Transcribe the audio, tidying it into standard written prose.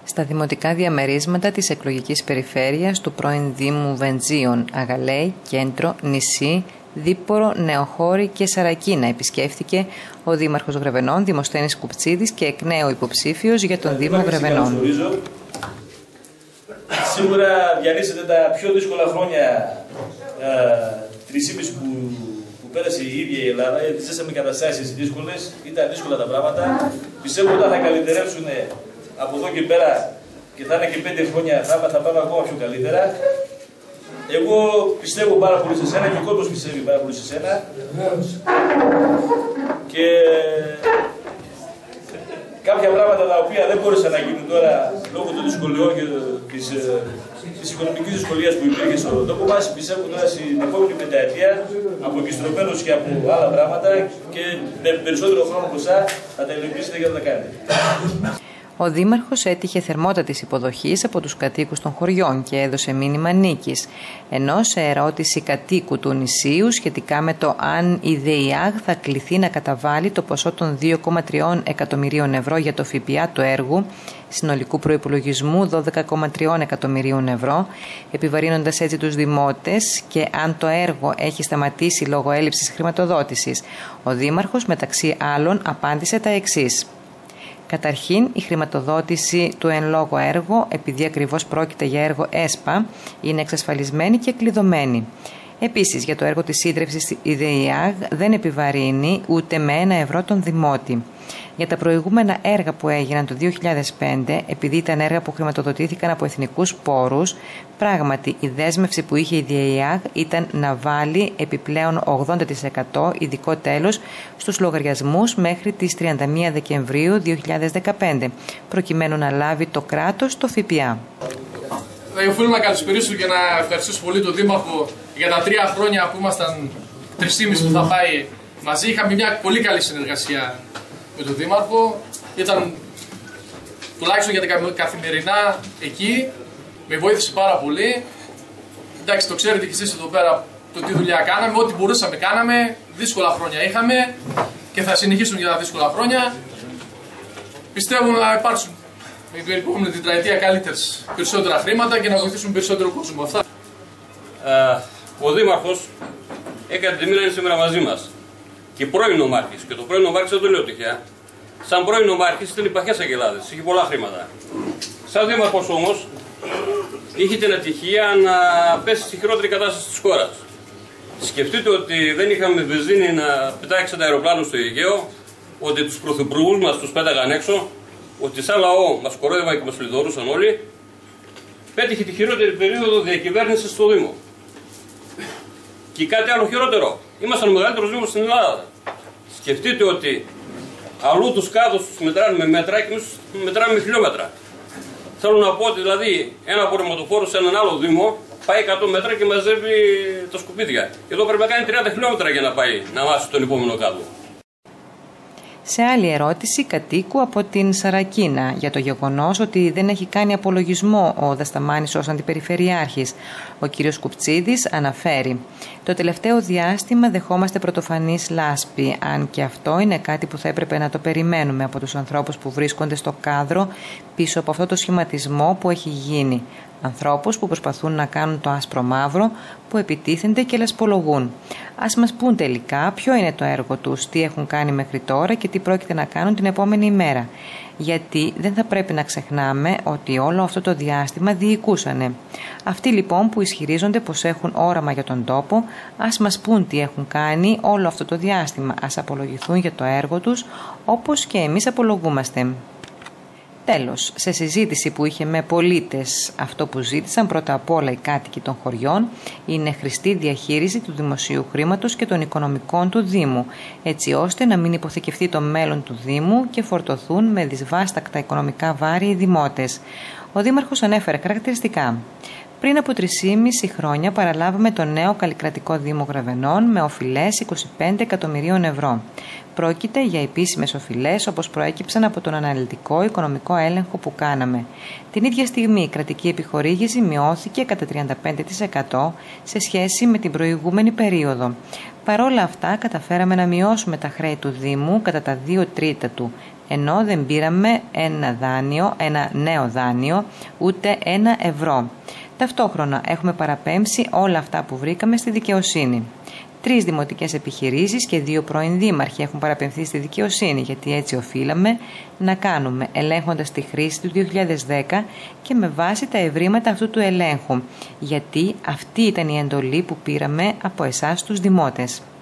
Στα δημοτικά διαμερίσματα της εκλογικής περιφέρειας του πρώην Δήμου Βενζίων, Αγαλέη, Κέντρο, Νησί, Δίπορο, Νεοχώρη και Σαρακίνα επισκέφθηκε ο Δήμαρχος Γρεβενών, Δημοσθένης Κουπτσίδης, και εκ νέου υποψήφιος για τον Δήμο Γρεβενών. Σίγουρα διανύσετε τα πιο δύσκολα χρόνια, 3,5 που πέρασε η ίδια η Ελλάδα, γιατί ζήσαμε καταστάσεις δύσκολες, ήταν δύσκολα τα πράγματα. Πιστεύω ότι θα καλυτερεύσουν από εδώ και πέρα και θα είναι και 5 χρόνια, θα πάμε ακόμα πιο καλύτερα. Εγώ πιστεύω πάρα πολύ σε σένα και ο κόσμος πιστεύει πάρα πολύ σε σένα. Και κάποια πράγματα τα οποία δεν μπόρεσαν να γίνουν τώρα λόγω των δυσκολιών και της οικονομικής δυσκολίας που υπήρχε στον τόπο μας, πιστεύω τώρα στην επόμενη πενταετία, αποκιστρωμένος και από άλλα πράγματα και με περισσότερο χρόνο μπροστά, θα τα υλοποιήσετε και θα τα κάνετε. Ο Δήμαρχος έτυχε θερμότατης υποδοχής από τους κατοίκους των χωριών και έδωσε μήνυμα νίκης, ενώ σε ερώτηση κατοίκου του νησίου σχετικά με το αν η ΔΕΙΑΓ θα κληθεί να καταβάλει το ποσό των 2,3 εκατομμυρίων ευρώ για το ΦΠΑ του έργου, συνολικού προϋπολογισμού 12,3 εκατομμυρίων ευρώ, επιβαρύνοντας έτσι τους δημότες, και αν το έργο έχει σταματήσει λόγω έλλειψης χρηματοδότησης, ο Δήμαρχος μεταξύ άλλων απάντησε τα εξής. Καταρχήν, η χρηματοδότηση του εν λόγω έργου, επειδή ακριβώς πρόκειται για έργο ΕΣΠΑ, είναι εξασφαλισμένη και κλειδωμένη. Επίσης, για το έργο της σύντρευσης η ΔΕΙΑΓ δεν επιβαρύνει ούτε με 1 ευρώ τον δημότη. Για τα προηγούμενα έργα που έγιναν το 2005, επειδή ήταν έργα που χρηματοδοτήθηκαν από εθνικούς πόρους, πράγματι η δέσμευση που είχε η ΔΕΙΑΓ ήταν να βάλει επιπλέον 80% ειδικό τέλος στους λογαριασμούς μέχρι τις 31 Δεκεμβρίου 2015, προκειμένου να λάβει το κράτος το ΦΠΑ. Οφείλω να καλησπερίσω και να ευχαριστήσω πολύ τον Δήμαρχο για τα 3 χρόνια που ήμασταν, 3,5 που θα πάει μαζί. Είχαμε μια πολύ καλή συνεργασία με τον Δήμαρχο. Ήταν τουλάχιστον για τα καθημερινά εκεί. Με βοήθησε πάρα πολύ. Εντάξει, το ξέρετε κι εσείς εδώ πέρα το τι δουλειά κάναμε. Ό,τι μπορούσαμε κάναμε. Δύσκολα χρόνια είχαμε και θα συνεχίσουν για τα δύσκολα χρόνια. Πιστεύω να υπάρξουν με την επόμενη τετραετία περισσότερα χρήματα και να βοηθήσουν περισσότερο κόσμο. Αυτά. Ο Δήμαρχος έκανε τη μοίρα είναι σήμερα μαζί μας. Και πρώην νομάρχης. Και το πρώην νομάρχης δεν το λέω τυχαία. Σαν πρώην νομάρχης ήταν υπαρχές Αγελάδες. Είχε πολλά χρήματα. Σαν Δήμαρχος όμως είχε την ατυχία να πέσει στη χειρότερη κατάσταση της χώρας. Σκεφτείτε ότι δεν είχαμε βενζίνη να πετάξει τα αεροπλάνα στο Αιγαίο, ότι τους πρωθυπουργούς μας τους πέταγαν έξω, ότι σαν λαό μας κορόιδευαν και μας φλιδωρούσαν όλοι. Πέτυχε τη χειρότερη περίοδο διακυβέρνησης στο Δήμο. Και κάτι άλλο χειρότερο. Ήμασταν ο μεγαλύτερος Δήμος στην Ελλάδα. Σκεφτείτε ότι αλλού τους κάδους τους μετράνε με μέτρα και εμείς μετράμε με χιλιόμετρα. Θέλω να πω ότι δηλαδή ένα απορριμματοφόρο σε έναν άλλο Δήμο πάει 100 μέτρα και μαζεύει τα σκουπίδια. Εδώ πρέπει να κάνει 30 χιλιόμετρα για να πάει να μάσει τον επόμενο κάδο. Σε άλλη ερώτηση κατοίκου από την Σαρακίνα για το γεγονός ότι δεν έχει κάνει απολογισμό ο Δασταμάνης ως αντιπεριφερειάρχης, ο κύριος Κουπτσίδης αναφέρει: «Το τελευταίο διάστημα δεχόμαστε πρωτοφανής λάσπη, αν και αυτό είναι κάτι που θα έπρεπε να το περιμένουμε από τους ανθρώπους που βρίσκονται στο κάδρο πίσω από αυτό το σχηματισμό που έχει γίνει. Ανθρώπους που προσπαθούν να κάνουν το άσπρο μαύρο, που επιτίθενται και λασπολογούν. Ας μας πούν τελικά ποιο είναι το έργο τους, τι έχουν κάνει μέχρι τώρα και τι πρόκειται να κάνουν την επόμενη ημέρα. Γιατί δεν θα πρέπει να ξεχνάμε ότι όλο αυτό το διάστημα διοικούσανε. Αυτοί λοιπόν που ισχυρίζονται πως έχουν όραμα για τον τόπο, ας μας πούν τι έχουν κάνει όλο αυτό το διάστημα, ας απολογηθούν για το έργο τους όπως και εμείς απολογούμαστε». Τέλος, σε συζήτηση που είχε με πολίτες, αυτό που ζήτησαν πρώτα απ' όλα οι κάτοικοι των χωριών είναι χρηστή διαχείριση του δημοσίου χρήματος και των οικονομικών του Δήμου, έτσι ώστε να μην υποθηκευτεί το μέλλον του Δήμου και φορτωθούν με δυσβάστακτα οικονομικά βάρη οι δημότες. Ο Δήμαρχος ανέφερε χαρακτηριστικά: «Πριν από 3,5 χρόνια παραλάβαμε το νέο καλλικρατικό Δήμο Γρεβενών με οφειλές 25 εκατομμυρίων ευρώ. Πρόκειται για επίσημες οφειλές όπως προέκυψαν από τον αναλυτικό οικονομικό έλεγχο που κάναμε. Την ίδια στιγμή η κρατική επιχορήγηση μειώθηκε κατά 35% σε σχέση με την προηγούμενη περίοδο. Παρόλα αυτά καταφέραμε να μειώσουμε τα χρέη του Δήμου κατά τα 2 τρίτα του, ενώ δεν πήραμε ένα νέο δάνειο, ούτε 1 ευρώ. Ταυτόχρονα έχουμε παραπέμψει όλα αυτά που βρήκαμε στη δικαιοσύνη. 3 δημοτικές επιχειρήσεις και 2 πρώην δήμαρχοι έχουν παραπεμφθεί στη δικαιοσύνη, γιατί έτσι οφείλαμε να κάνουμε, ελέγχοντας τη χρήση του 2010 και με βάση τα ευρήματα αυτού του ελέγχου, γιατί αυτή ήταν η εντολή που πήραμε από εσάς τους δημότες.